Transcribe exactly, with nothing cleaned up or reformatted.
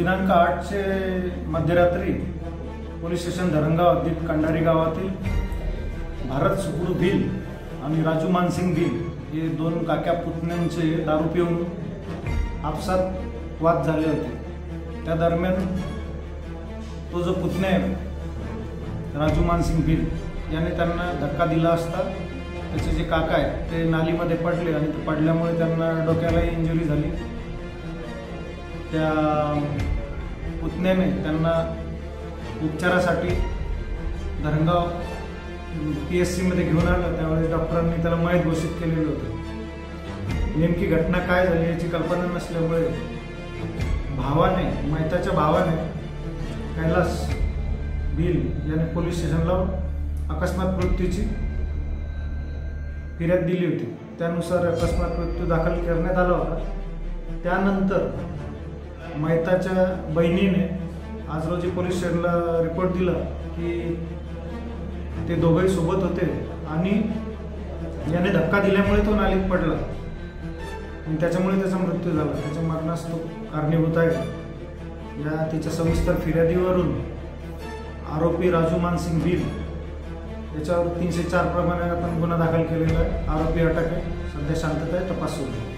दिनांक आठचे मध्यरात्री police station Dharangaon हद्दीत कंडारी गावातील भारत सुपुडू भिल आणि राजू मानसिंग भिल हे दोन काक्या पुतण्यांचे दारू पिऊन आपसात वाद झाले होते। त्या दरम्यान तो जो पुतण्या आहे राजू मानसिंग भिल याने त्यांना धक्का दिला असता त्याचे जे काका आहेत ते नालीमध्ये पडले आणि ते पडल्यामुळे त्यांना डोक्यालाही इंजुरी झाली। त्या पुतण्याने त्यांना उपचारासाठी धरणगाव पी एस सीमध्ये घेऊन आलं। त्यावेळेस डॉक्टरांनी त्याला मयत घोषित केलेलं होतं। नेमकी घटना काय झाली याची कल्पना नसल्यामुळे भावाने मयताच्या भावाने कैलास भिल याने पोलीस स्टेशनला अकस्मात मृत्यूची फिर्याद दिली होती। त्यानुसार अकस्मात मृत्यू दाखल करण्यात आला होता। त्यानंतर मयताच्या बहिणीने आज रोजी पोलीस स्टेशनला रिपोर्ट दिला की ते दोघेही सोबत होते आणि याने धक्का दिल्यामुळे तो नालीत पडला आणि त्याच्यामुळे त्याचा मृत्यू झाला। त्याच्या मरणास तो कारणीभूत आहे। या तिच्या सविस्तर फिर्यादीवरून आरोपी राजू मानसिंग भिल याच्यावर तीनशे चार प्रमाणे आपण गुन्हा दाखल केलेला आहे। आरोपी अटक आहे। सध्या शांतता आहे, तपास सुरू आहे।